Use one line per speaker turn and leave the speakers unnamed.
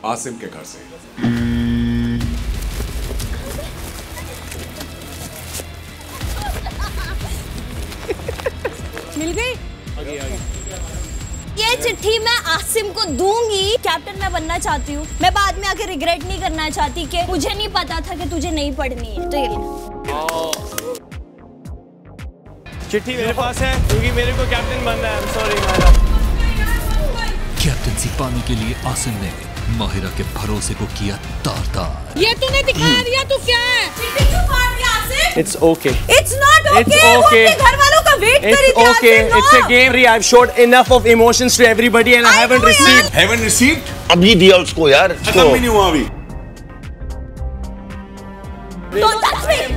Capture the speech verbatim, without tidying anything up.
आसिम के घर से।
मिल गई? ये चिट्ठी मैं आसिम को दूंगी। कैप्टन मैं बनना चाहती हूँ। मैं बाद में आके रिग्रेट नहीं करना चाहती कि मुझे नहीं पता था कि तुझे नहीं पढ़नी है। तो ये
चिट्ठी मेरे पास है क्योंकि मेरे को कैप्टन बनना है। सॉरी माहिरा।
कैप्टनसी पाने के लिए आसिम ने माहिरा के भरोसे को किया तार-तार।
ये तूने दिखा दिया तू क्या है? चिट्ठी क्यों फाड़ दिया Asim?
It's okay.
It's not okay.
It's okay.
वो अपने घर वालों का वेट करी
थी Asim. It's okay. It's a game. I've showed enough of emotions to everybody and I haven't received.
Haven't received?
अभी दिया उसको यार।
खत्म भी नहीं हुआ अभी।
Don't touch me.